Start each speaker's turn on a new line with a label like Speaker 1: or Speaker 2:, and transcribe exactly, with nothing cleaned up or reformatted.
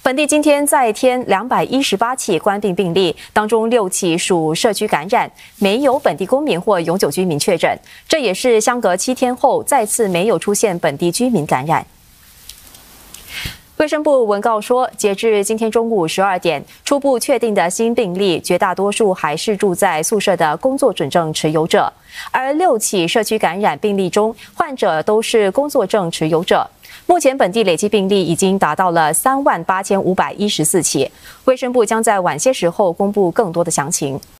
Speaker 1: 本地今天再添两百一十八起冠病病例，当中六起属社区感染，没有本地公民或永久居民确诊。这也是相隔七天后再次没有出现本地居民感染。卫生部文告说，截至今天中午十二点，初步确定的新病例，绝大多数还是住在宿舍的工作准证持有者，而六起社区感染病例中，患者都是工作证持有者。目前本地累计病例已经达到了三万八千五百一十四起，卫生部将在晚些时候公布更多的详情。